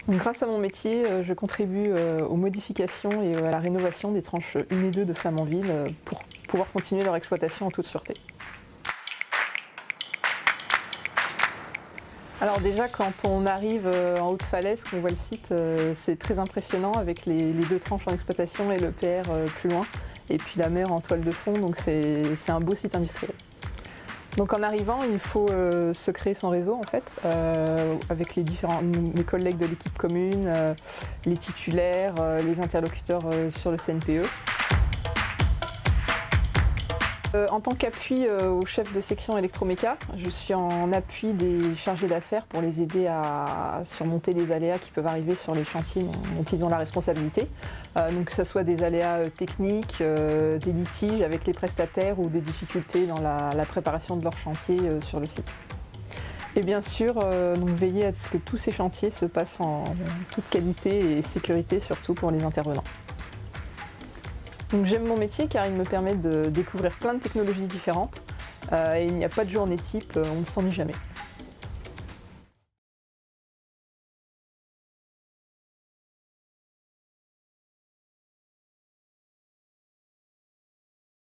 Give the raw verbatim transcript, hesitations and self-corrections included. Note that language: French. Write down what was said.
Donc, grâce à mon métier, je contribue aux modifications et à la rénovation des tranches un et deux de Flamanville pour pouvoir continuer leur exploitation en toute sûreté. Alors déjà, quand on arrive en haute falaise, qu'on voit le site, c'est très impressionnant avec les, les deux tranches en exploitation et le P R plus loin, et puis la mer en toile de fond, donc c'est un beau site industriel. Donc en arrivant, il faut euh, se créer son réseau en fait, euh, avec les différents, mes collègues de l'équipe commune, euh, les titulaires, euh, les interlocuteurs euh, sur le C N P E. Euh, en tant qu'appui euh, au chef de section électroméca, je suis en appui des chargés d'affaires pour les aider à surmonter les aléas qui peuvent arriver sur les chantiers dont ils ont la responsabilité. Euh, donc que ce soit des aléas techniques, euh, des litiges avec les prestataires ou des difficultés dans la, la préparation de leur chantier euh, sur le site. Et bien sûr, euh, donc veiller à ce que tous ces chantiers se passent en toute qualité et sécurité, surtout pour les intervenants. J'aime mon métier car il me permet de découvrir plein de technologies différentes euh, et il n'y a pas de journée type, on ne s'ennuie jamais.